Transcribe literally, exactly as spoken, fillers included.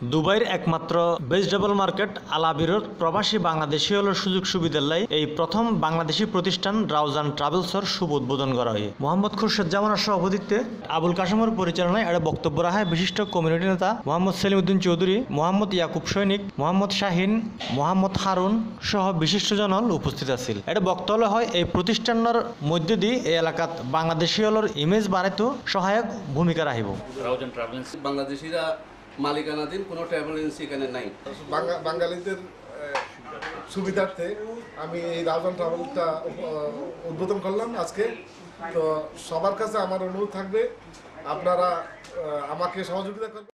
দুবাইয়ের একমাত্র vegetable market আল আবিরত প্রবাসী বাংলাদেশি হলের সুযোগ সুবিধার লাই এই প্রথম বাংলাদেশি প্রতিষ্ঠান রাউজান ট্রাভেলসর শুভ উদ্বোধন করা হয়। মোহাম্মদ খুরশেদ জামানের সভাপতিত্বে আবুল কাশেমের পরিচালনায় এটা বক্তব্য রাখায় বিশিষ্ট কমিউনিটি নেতা মোহাম্মদ সেলিমউদ্দিন চৌধুরী, মোহাম্মদ ইয়াকুব সৈনিক, মোহাম্মদ শাহিন, মোহাম্মদ হারুন সহ বিশিষ্টজনল উপস্থিত আছিল। এটা বক্তব্য হয় এই প্রতিষ্ঠানের মধ্যে দিয়ে এই এলাকাত বাংলাদেশি হলের ইমেজ বাড়াইতে সহায়ক ভূমিকা রাখিব। রাউজান ট্রাভেলস বাংলাদেশিরা মালিকানাধীন কোনো ট্রাভেল এজেন্সি এখানে নাই। বাঙালিদের সুবিধার্থে আমি এই রাউজান ট্রাভেলটা উদ্বোধন করলাম আজকে। তো সবার কাছে আমার অনুরোধ থাকবে, আপনারা আমাকে সহযোগিতা করবেন।